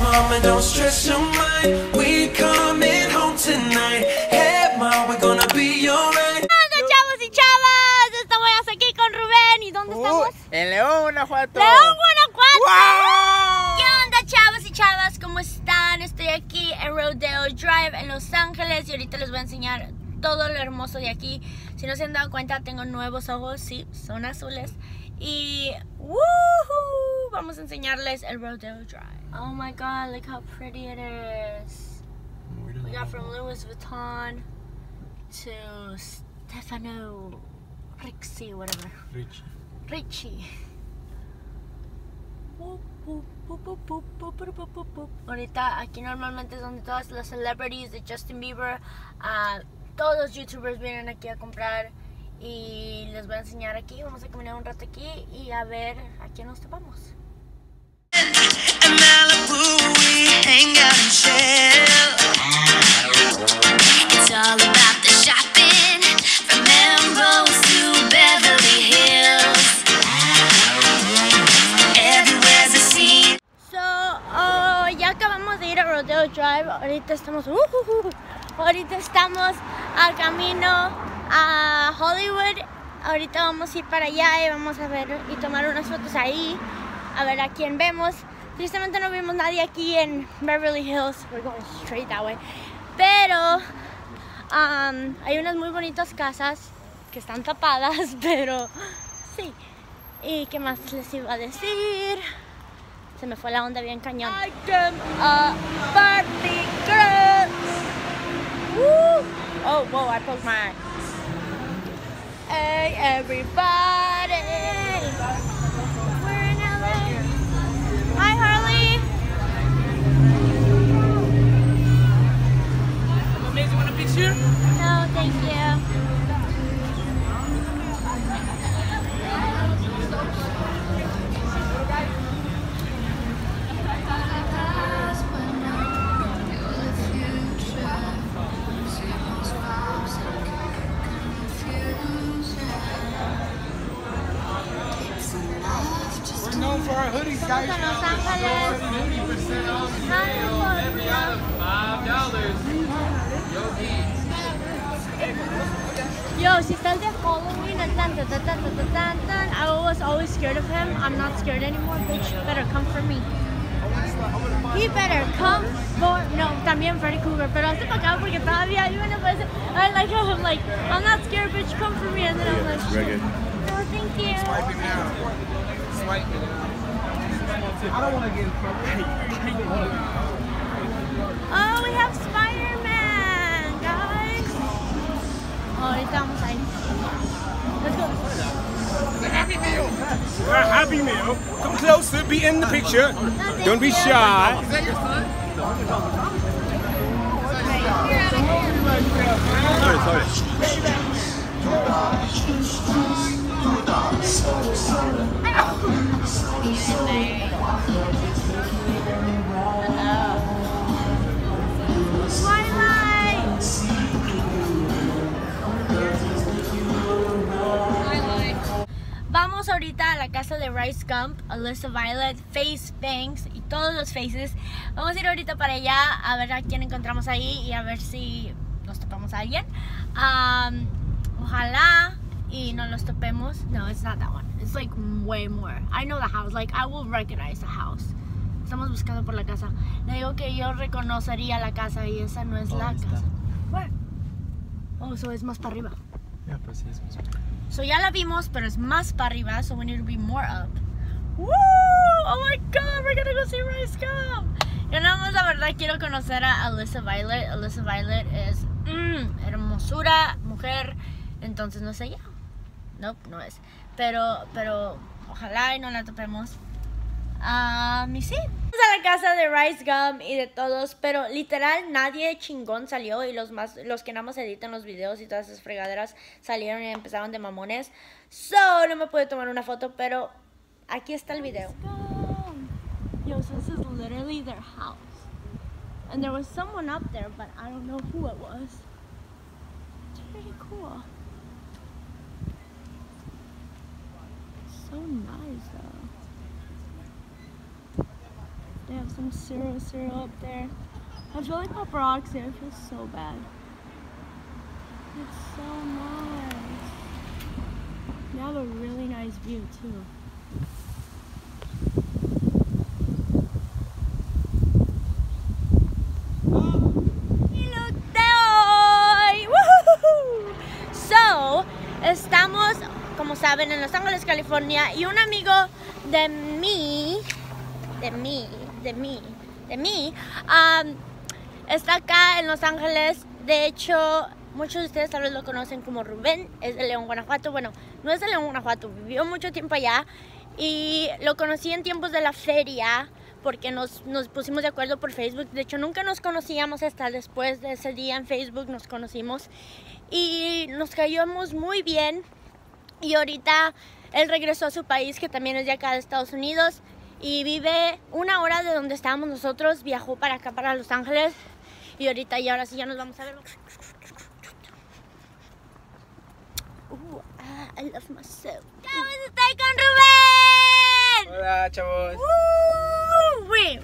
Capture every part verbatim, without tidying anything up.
mama, don't stress your mind. We coming home tonight. Hey, mom, we're gonna be alright. Hola, chavos y chavas. Estamos aquí con Rubén. ¿Y dónde uh, estamos? En León, Guanajuato. León, Guanajuato. ¡Wow! ¿Qué onda, chavos y chavas? ¿Cómo están? Estoy aquí en Rodeo Drive en Los Ángeles y ahorita les voy a enseñar todo lo hermoso de aquí. Si no se han dado cuenta, tengo nuevos ojos. Sí, son azules. Y woohoo, vamos a enseñarles el Rodeo Drive. Oh my god, look how pretty it is. We got from Louis Vuitton to Stefano Ricci, whatever. Richie. Richie. Ahorita aquí normalmente es donde todas las celebrities de Justin Bieber, uh, todos los youtubers vienen aquí a comprar. Y les voy a enseñar aquí, vamos a caminar un rato aquí y a ver a quién nos topamos. In Malibu, we hang out and chill. It's all about the shopping, from Melrose to Beverly Hills. Everywhere's a scene. So, oh, ya acabamos de ir a Rodeo Drive. Ahorita estamos, uh, uh, uh, ahorita estamos al camino a Hollywood. Ahorita vamos a ir para allá y vamos a ver y tomar unas fotos ahí, a ver a quién vemos. Tristemente no vimos nadie aquí en Beverly Hills. We're going straight that way. Pero um, hay unas muy bonitas casas que están tapadas, pero sí. ¿Y qué más les iba a decir? Se me fue la onda bien cañón. I am a party girl. Woo! Oh, whoa, I poked my eye. Hey everybody, we're in L A. Hi Harley. Amazing, want a picture? No, thank you. Known for our hoodies, guys. Estamos en Los Ángeles. fifty percent off Hi, every item, five dollars. Yo, si estás de Halloween and tan, tan, tan, tan, tan, tan, tan, I was always scared of him. I'm not scared anymore. Bitch, better come for me. He better come for... No, también Freddy Krueger, pero hazte para acá porque todavía hay una vez. I like how I'm like, I'm not scared, bitch, come for me. And then I'm like, shit. No, thank you. Swipe it down. Swipe it. I don't want to get Oh, we have Spider-Man, guys. Oh, ahorita vamos ahí. Let's go. Happy Meal. We're a Happy Meal. Come closer, be in the picture. No, Don't be you. shy. Is that your son? Vamos ahorita a la casa de Rice Gump, Alyssa Violet, Face Banks y todos los faces. Vamos a ir ahorita para allá a ver a quién encontramos ahí y a ver si nos topamos a alguien. Um, ojalá y no los topemos. No, it's not that one. It's like way more. I know the house. Like, I will recognize the house. Estamos buscando por la casa. Le digo que yo reconocería la casa y esa no es Oh, la está. casa. Where? Oh, so es más para arriba. Yeah, pues sí, es más bueno. So ya la vimos, pero es más para arriba, so we need to be more up. Woo! Oh my god, we're gonna go see Rice Gump. Yo nada más la verdad quiero conocer a Alyssa Violet. Alyssa Violet es mm, hermosura, mujer. Entonces no sé ya. Nope, no es. Pero, pero ojalá y no la topemos. Um, y sí. Vamos a la casa de Rice Gum y de todos, pero literal nadie chingón salió y los más, los que nada más editan los videos y todas esas fregaderas salieron y empezaron de mamones. So, no me pude tomar una foto, pero aquí está el video. Yo, so this is literally their house. And there was someone up there, but I don't know who it was. It's pretty cool. So nice though. They have some syrup, syrup up there. I feel like paparazzi. I feel so bad. It's so nice. They have a really nice view too. So, estamos, como saben, en Los Ángeles, California, y un amigo de mí, de mí, de mí, de mí, um, está acá en Los Ángeles. De hecho, muchos de ustedes tal vez lo conocen como Rubén, es de León, Guanajuato. Bueno, no es de León, Guanajuato, vivió mucho tiempo allá y lo conocí en tiempos de la feria porque nos, nos pusimos de acuerdo por Facebook. De hecho, nunca nos conocíamos hasta después de ese día en Facebook nos conocimos y nos caímos muy bien. Y ahorita él regresó a su país, que también es de acá de Estados Unidos, y vive una hora de donde estábamos nosotros. Viajó para acá, para Los Ángeles, y ahorita y ahora sí ya nos vamos a ver. Uh, ah, I love myself. Chavos, estoy con Rubén. Hola, chavos. Uh, wait,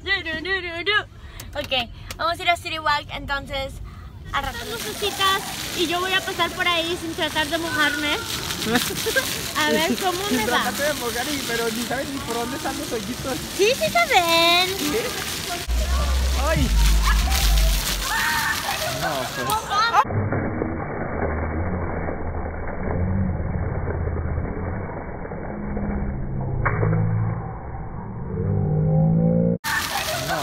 ok, vamos a ir a City Walk, entonces a rato lucecitas y yo voy a pasar por ahí sin tratar de mojarme. A ver cómo me va. Trataste de mojar, y- pero ni sabes ni por dónde están los hoyitos. Sí, sí se ven. ¿Sí? ¡Ay! No, pues. No,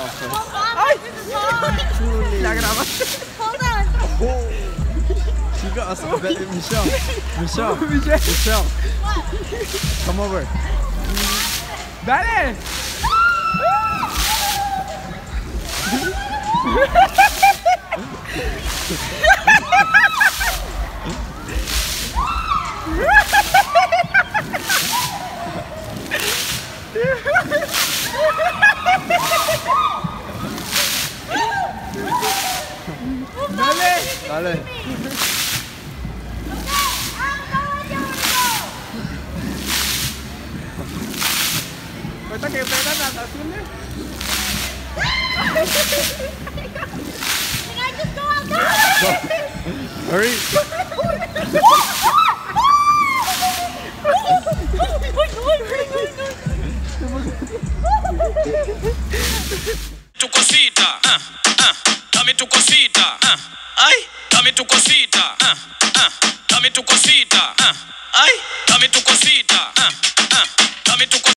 pues. La grabaste. Hold on. She got us a bit. Michelle, Michelle, Michelle. Michelle, come over. ¡Dale! ¡Dale! Dale. Ahorita que pegan las azules. Can I just go out there? Hurry. Tu cosita, ah, ah, dame tu cosita, ah, ay, dame tu cosita, ah, ah, dame tu cosita, ah, ay, dame tu cosita, ah, ah, dame tu cosita.